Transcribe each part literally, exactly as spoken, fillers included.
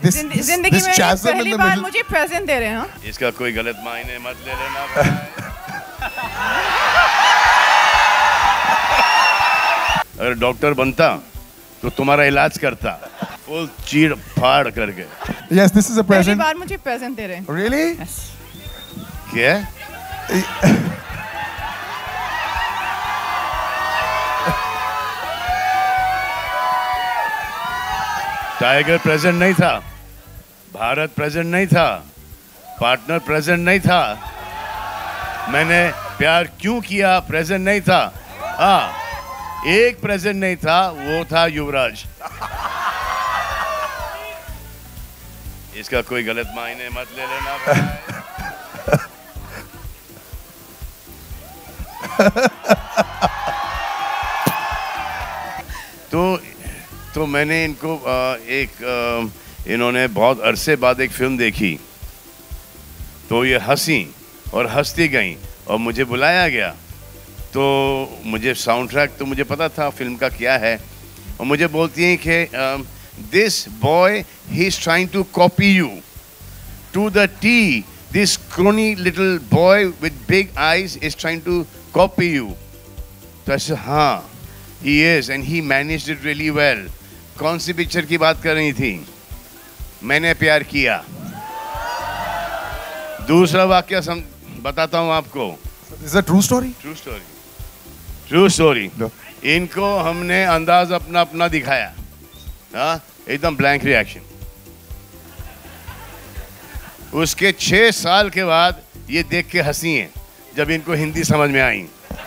this, Jind, this, जिंदगी this में chasm in पहली the बार middle. मुझे प्रेजेंट दे रहे हैं। इसका कोई गलत मायने मत ले लेना। अगर डॉक्टर बनता तो तुम्हारा इलाज करता, फुल चीड़ फाड़ करके। Yes, this is a पहली present. बार मुझे प्रेजेंट दे रहे हैं। Really? Yes. क्या? टाइगर प्रेजेंट नहीं था, भारत प्रेजेंट नहीं था, पार्टनर प्रेजेंट नहीं था, मैंने प्यार क्यों किया प्रेजेंट नहीं था। हाँ, एक प्रेजेंट नहीं था, वो था युवराज। इसका कोई गलत मायने मत ले लेना। तो तो मैंने इनको एक इन्होंने बहुत अरसे बाद एक फिल्म देखी, तो ये हंसी और हंसती गई और मुझे बुलाया गया। तो मुझे साउंड ट्रैक तो मुझे पता था फिल्म का क्या है, और मुझे बोलती हैं कि this boy he is trying to copy you to the tee, this crony little boy with big eyes is trying to copy you. तो ऐसे हाँ, he is and he managed it really well. कौन सी picture की बात कर रही थी? मैंने प्यार किया। दूसरा वाक्य सम बताता हूँ आपको। Is that true story? True story. True story. No. इनको हमने अंदाज अपना अपना दिखाया, हाँ, एकदम ब्लैंक रिएक्शन। उसके छह साल के बाद ये देख के हंसी हैं जब इनको हिंदी समझ में आई।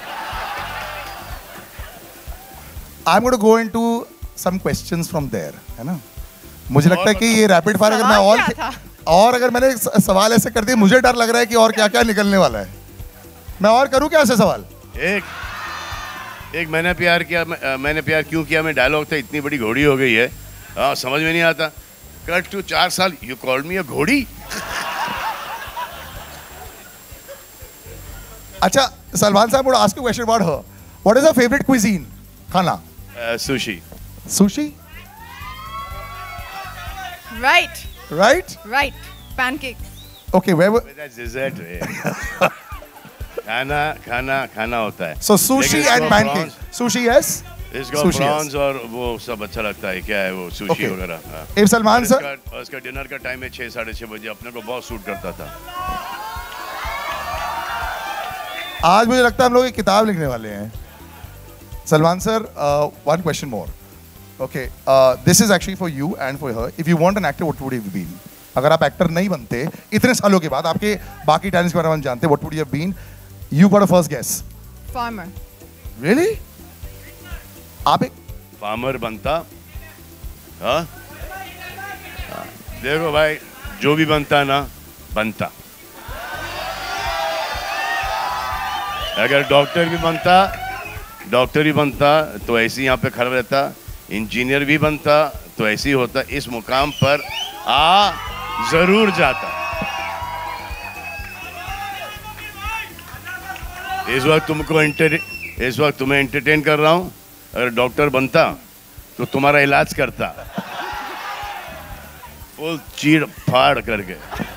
I'm going to go into some questions from there, है ना? मुझे लगता है कि ये रैपिड फायर अगर मैं और और अगर मैंने सवाल ऐसे कर दिए, मुझे डर लग रहा है कि और क्या क्या निकलने वाला है। मैं और करूं क्या ऐसे सवाल? एक एक मैंने प्यार किया, मैं, मैंने प्यार क्यों किया में डायलॉग था, इतनी बड़ी घोड़ी हो गई है, हाँ, समझ में नहीं आता। कट टू चार साल, यू कॉल्ड मी अ घोड़ी। अच्छा, सलमान साहब, would ask you a question about her. What is her favorite cuisine? खाना? Uh, sushi. Sushi? Right. Right? Right. Pancakes. Okay, where were... That's dessert. खाना खाना खाना होता है। So sushi and pancakes. Sushi, yes. इसका prawns और वो सब अच्छा लगता है। क्या है वो sushi वगैरह? If सलमान सर, उसका डिनर का टाइम है छह साढ़े छह बजे, अपने को बहुत सूट करता था। आज मुझे लगता है हम लोग एक किताब लिखने वाले हैं। Salman sir, uh, one question more. Okay, uh, this is actually for you and for her. If you want an actor, what would you have been? अगर आप एक्टर नहीं बनते इतने सालों के बाद, आपके बाकी टैलेंट्स के बारे में हम जानते, what would you have been? You got a first guess. Farmer. Really? आप एक फार्मर बनता, हाँ? देखो भाई, जो भी बनता ना बनता। अगर डॉक्टर भी बनता डॉक्टर भी बनता तो ऐसे यहाँ पे खड़ा रहता, इंजीनियर भी बनता तो ऐसे ही होता, इस मुकाम पर आ जरूर जाता। इस वक्त तुमको इंटर इस वक्त तुम्हें एंटरटेन कर रहा हूँ। अगर डॉक्टर बनता तो तुम्हारा इलाज करता, फुल चीड़ फाड़ करके।